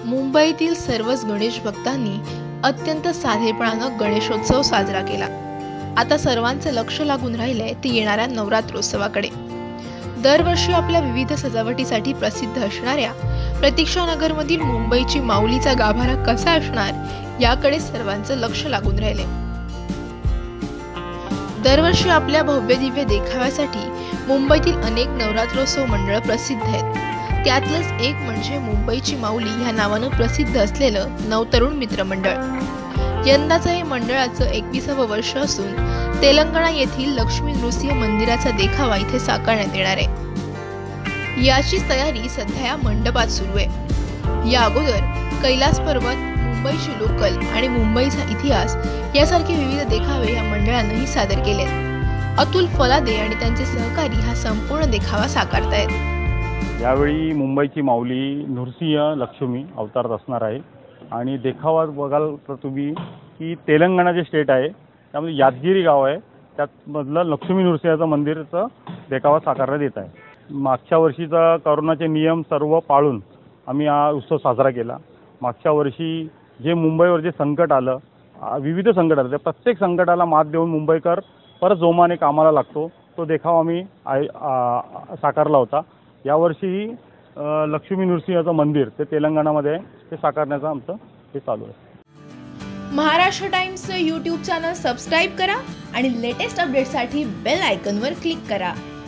मुंबईतील सर्वच गणेश भक्तांनी अत्यंत साधेपणानं गणेशोत्सव साजरा केला। आता सर्वांचं लक्ष लागून राहिलंय ते येणाऱ्या नवरात्रोत्सवाकडे। दरवर्षी आपल्या विविध सजावटीसाठी प्रसिद्ध असणाऱ्या प्रतीक्षानगरमधील मुंबईची माऊलीचा गाभारा कसा असणार याकडे सर्वांचं लक्ष लागून राहिले। दरवर्षी आपल्या भव्य दिव्य देखाव्यासाठी मुंबईतील अनेक नवरात्रोत्सव मंडळ प्रसिद्ध आहेत। त्यातलंच एक म्हणजे मुंबईची माऊली ह्या नावानं प्रसिद्ध असलेलं नवतरुण मित्र मंडळ। यंदाचं हे मंडळाचं 21वं वर्ष असून तेलंगणा येथील लक्ष्मी नृसिंह मंदिराचा देखावा इथे साकारण्यात येणार आहे। याचीच तयारी सध्या या मंडपात सुरू आहे। या अगोदर कैलास पर्वत, मुंबईची लोकल आणि मुंबईचा इतिहास यासारखे विविध देखावे या मंडळानंही सादर केले। अतुल फलादे आणि त्यांचे सहकारी हा संपूर्ण देखावा साकारतायत। यावेळी मुंबईची माऊली नृसिंह लक्ष्मी अवतारात असणार आहे आणि देखावा बघाल तर तुम्ही की तेलंगणा जे स्टेट आहे त्यामध्ये यादगिरी गाव आहे त्यातमधलं लक्ष्मी नृसिंहाचं मंदिरचं देखावा साकारण्यात येत आहे। मागच्या वर्षीचा कोरोनाचे नियम सर्व पाळून आम्ही हा उत्सव साजरा केला। मागच्या वर्षी जे मुंबईवर जे संकट आलं, विविध संकट आलं, त्या प्रत्येक संकटाला मात देऊन मुंबईकर परत जोमाने कामाला लागतो तो देखावा आम्ही साकारला होता। यावर्षी लक्ष्मी नृसिंहाचं मंदिर ते तेलंगणामध्ये ते साकारण्याचं आमचं हे चालू आहे। महाराष्ट्र टाइम्सचं YouTube चॅनल सबस्क्राइब करा आणि लेटेस्ट अपडेटसाठी बेल आयकॉनवर क्लिक करा।